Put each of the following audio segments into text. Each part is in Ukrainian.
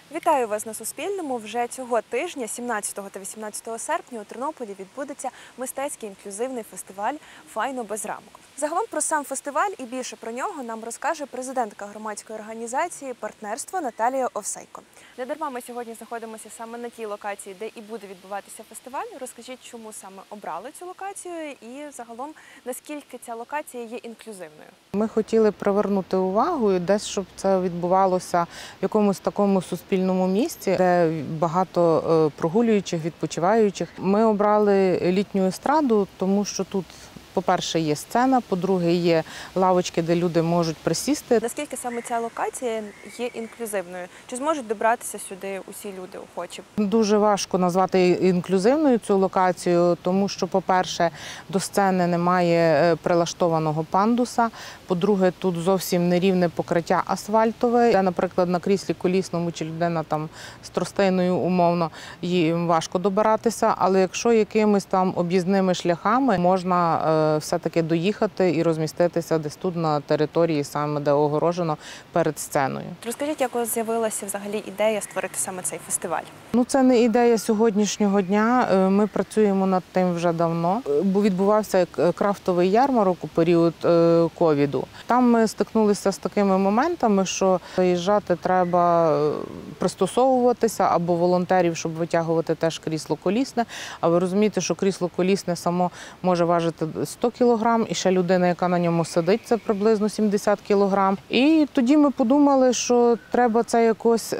Вітаю вас на Суспільному. Вже цього тижня, 17 та 18 серпня, у Тернополі відбудеться мистецький інклюзивний фестиваль «Файно без рамок». Загалом про сам фестиваль і більше про нього нам розкаже президентка громадської організації «Партнерство» Наталія Овсейко. Недарма ми сьогодні знаходимося саме на тій локації, де і буде відбуватися фестиваль. Розкажіть, чому саме обрали цю локацію і загалом, наскільки ця локація є інклюзивною? Ми хотіли привернути увагу і десь, щоб це відбувалося в якомусь такому суспільному місці, де багато прогулюючих, відпочиваючих. Ми обрали літню естраду, тому що тут, по-перше, є сцена, по-друге, є лавочки, де люди можуть присісти. Наскільки саме ця локація є інклюзивною? Чи зможуть добратися сюди усі люди охочі? Дуже важко назвати інклюзивною цю локацію, тому що, по-перше, до сцени немає прилаштованого пандуса, по-друге, тут зовсім нерівне покриття асфальтове, де, наприклад, на кріслі колісному чи людина там з тростиною умовно, їм важко добиратися, але якщо якимись там об'їзними шляхами можна все-таки доїхати і розміститися десь тут на території, саме де огорожено перед сценою. Розкажіть, як у вас з'явилася взагалі ідея створити саме цей фестиваль? Це не ідея сьогоднішнього дня. Ми працюємо над тим вже давно. Бо відбувався крафтовий ярмарок у період ковіду. Там ми стикнулися з такими моментами, що заїжджати треба пристосовуватися або волонтерів, щоб витягувати теж крісло колісне. А ви розумієте, що крісло колісне само може важити 100 кілограм, і ще людина, яка на ньому сидить, це приблизно 70 кілограм. І тоді ми подумали, що треба це якось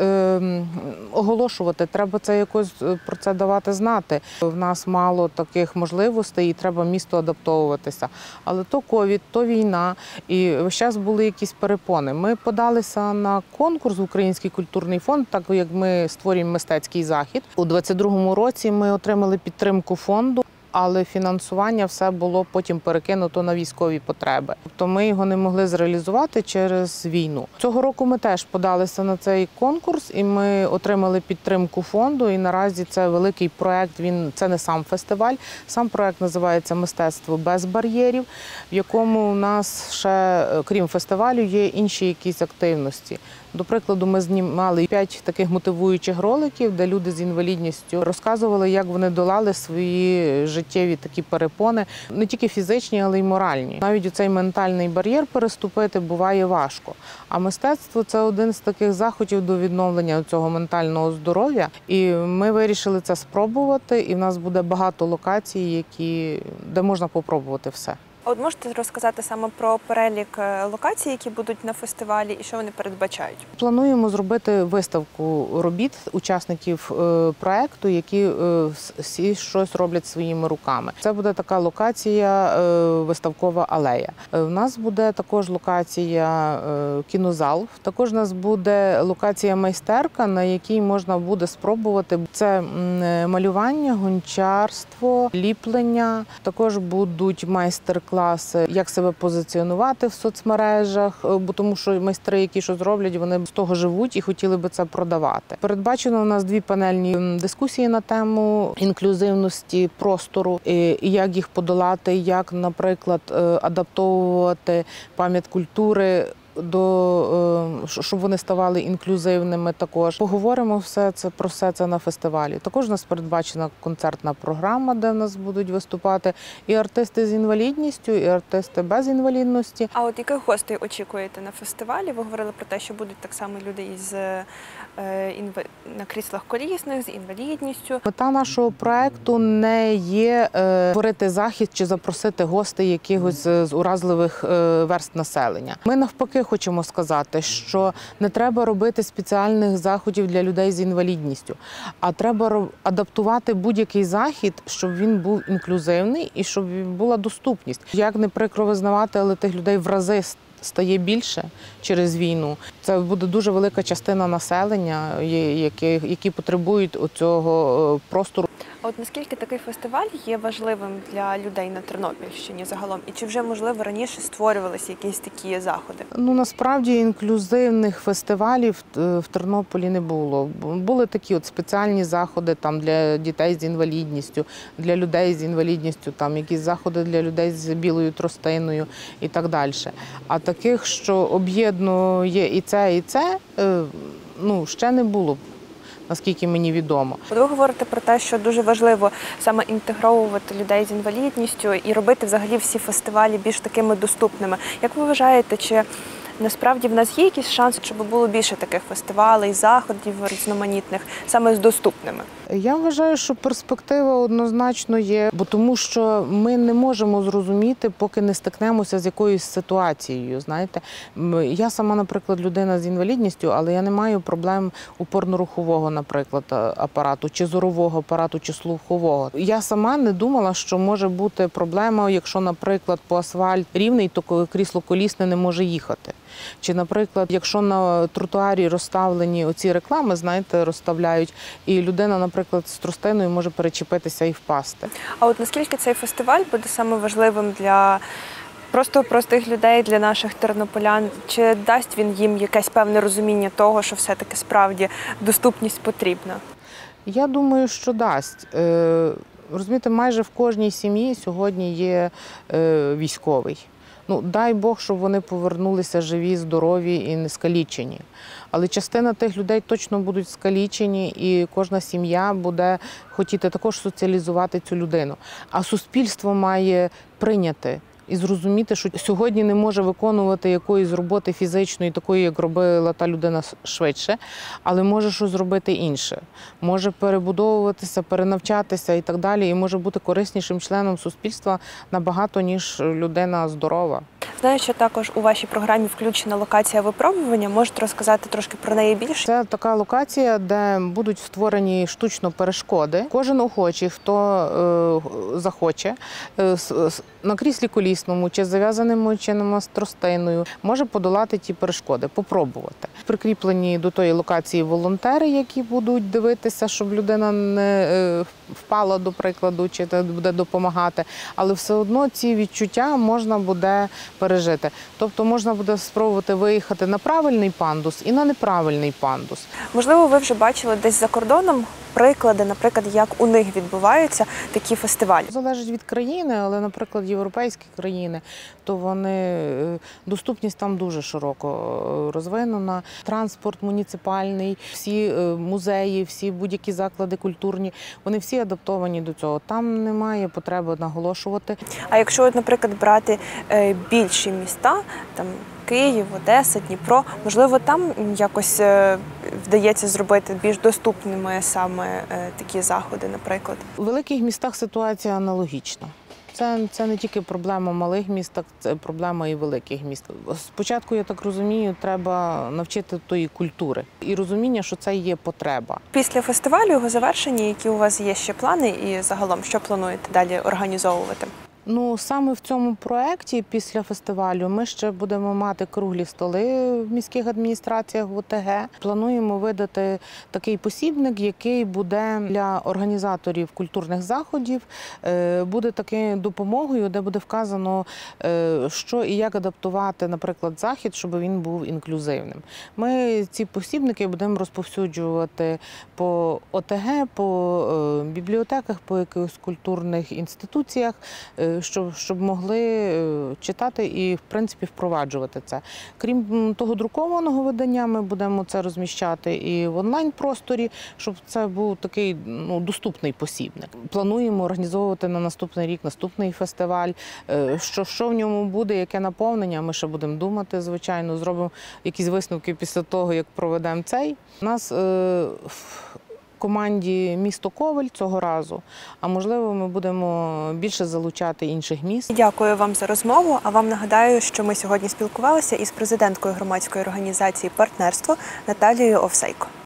оголошувати, треба це якось про це давати знати. В нас мало таких можливостей і треба місту адаптовуватися. Але то ковід, то війна, і весь час були якісь перепони. Ми подалися на конкурс в Український культурний фонд, так як ми створюємо мистецький захід. У 2022 році ми отримали підтримку фонду, але фінансування все було потім перекинуто на військові потреби. Тобто ми його не могли зреалізувати через війну. Цього року ми теж подалися на цей конкурс і ми отримали підтримку фонду. І наразі це великий проєкт, це не сам фестиваль. Сам проєкт називається «Мистецтво без бар'єрів», в якому у нас ще, крім фестивалю, є інші якісь активності. До прикладу, ми знімали 5 таких мотивуючих роликів, де люди з інвалідністю розказували, як вони долали свої життєві такі перепони, не тільки фізичні, але й моральні. Навіть оцей ментальний бар'єр переступити буває важко. А мистецтво – це один з таких заходів до відновлення цього ментального здоров'я. І ми вирішили це спробувати, і в нас буде багато локацій, де можна попробувати все. От можете розказати саме про перелік локацій, які будуть на фестивалі, і що вони передбачають? Плануємо зробити виставку робіт учасників проєкту, які всі щось роблять своїми руками. Це буде така локація виставкова алея. У нас буде також локація кінозал. Також у нас буде локація майстерка, на якій можна буде спробувати. Це малювання, гончарство, ліплення. Також будуть майстер-класи, як себе позиціонувати в соцмережах, бо тому що майстри, які що зроблять, вони з того живуть і хотіли би це продавати. Передбачено у нас 2 панельні дискусії на тему інклюзивності простору, і як їх подолати, як, наприклад, адаптовувати пам'ять культури, щоб вони ставали інклюзивними також. Поговоримо про все це на фестивалі. Також у нас передбачена концертна програма, де в нас будуть виступати і артисти з інвалідністю, і артисти без інвалідності. А от яких гостей очікуєте на фестивалі? Ви говорили про те, що будуть так само люди на кріслах колісних, з інвалідністю. Мета нашого проєкту не є створити захід чи запросити гостей якихось з уразливих верств населення. Ми навпаки хочемо сказати, що не треба робити спеціальних заходів для людей з інвалідністю, а треба адаптувати будь-який захід, щоб він був інклюзивний і щоб була доступність. Як не прикро визнавати, але тих людей в рази стає більше через війну. Це буде дуже велика частина населення, які потребують цього простору. А от наскільки такий фестиваль є важливим для людей на Тернопільщині загалом? І чи вже, можливо, раніше створювалися якісь такі заходи? Насправді інклюзивних фестивалів в Тернополі не було. Були такі спеціальні заходи для дітей з інвалідністю, для людей з інвалідністю, якісь заходи для людей з білою тростиною і так далі. А таких, що об'єднує і це, ще не було. наскільки мені відомо. Ви говорите про те, що дуже важливо саме інтегровувати людей з інвалідністю і робити взагалі всі фестивалі більш такими доступними. Як ви вважаєте, чи насправді в нас є якийсь шанс, щоб було більше таких фестивалей, заходів різноманітних, саме з доступними? Я вважаю, що перспектива однозначно є, бо тому що ми не можемо зрозуміти, поки не стикнемося з якоюсь ситуацією. Знаєте, я сама, наприклад, людина з інвалідністю, але я не маю проблем опорно-рухового, наприклад, апарату, чи зорового апарату, чи слухового. Я сама не думала, що може бути проблема, якщо, наприклад, по асфальт рівний, то крісло колісне не може їхати. Чи, наприклад, якщо на тротуарі розставлені оці реклами, знаєте, розставляють, і людина, наприклад, з тростиною може перечепитися і впасти. А от наскільки цей фестиваль буде саме важливим для просто простих людей, для наших тернополян? Чи дасть він їм якесь певне розуміння того, що все-таки справді доступність потрібна? Я думаю, що дасть. Розумієте, майже в кожній сім'ї сьогодні є військовий. Ну, дай Бог, щоб вони повернулися живі, здорові і не скалічені. Але частина тих людей точно будуть скалічені, і кожна сім'я буде хотіти також соціалізувати цю людину. А суспільство має прийняти і зрозуміти, що сьогодні не може виконувати якоїсь роботи фізичної, такої, як робила та людина швидше, але може щось зробити інше. Може перебудовуватися, перенавчатися і так далі, і може бути кориснішим членом суспільства набагато, ніж людина здорова. Знаю, що також у вашій програмі включена локація випробування. Можете розказати трошки про неї більше? Це така локація, де будуть створені штучно перешкоди. Кожен охочий, хто захоче, на кріслі колісному чи зав'язаними чином з тростиною, може подолати ті перешкоди, попробувати. Прикріплені до тої локації волонтери, які будуть дивитися, щоб людина не впала, до прикладу, чи буде допомагати. Але все одно ці відчуття можна буде пережити. Тобто можна буде спробувати виїхати на правильний пандус і на неправильний пандус. Можливо, ви вже бачили десь за кордоном приклади, наприклад, як у них відбуваються такі фестивалі? Залежить від країни, але, наприклад, європейські країни, то вони, доступність там дуже широко розвинена. Транспорт муніципальний, всі музеї, всі будь-які заклади культурні, вони всі адаптовані до цього. Там немає потреби наголошувати. А якщо, наприклад, брати більші міста, там Київ, Одеса, Дніпро, можливо, там якось вдається зробити більш доступними саме такі заходи, наприклад? У великих містах ситуація аналогічна. Це не тільки проблема малих міст, це проблема і великих міст. Спочатку, я так розумію, треба навчити тої культури і розуміння, що це є потреба. Після фестивалю, його завершення, які у вас є ще плани і загалом, що плануєте далі організовувати? Ну, саме в цьому проєкті після фестивалю ми ще будемо мати круглі столи в міських адміністраціях в ОТГ. Плануємо видати такий посібник, який буде для організаторів культурних заходів, буде такою допомогою, де буде вказано, що і як адаптувати, наприклад, захід, щоб він був інклюзивним. Ми ці посібники будемо розповсюджувати по ОТГ, по бібліотеках, по якихось культурних інституціях, щоб могли читати і, в принципі, впроваджувати це. Крім того друкованого видання, ми будемо це розміщати і в онлайн-просторі, щоб це був такий доступний посібник. Плануємо організовувати на наступний рік наступний фестиваль. Що в ньому буде, яке наповнення, ми ще будемо думати, звичайно. Зробимо якісь висновки після того, як проведемо цей. У нас команді місто Ковель цього разу, а можливо ми будемо більше залучати інших міст. Дякую вам за розмову, а вам нагадаю, що ми сьогодні спілкувалися із президенткою громадської організації «Партнерство» Наталією Овсейко.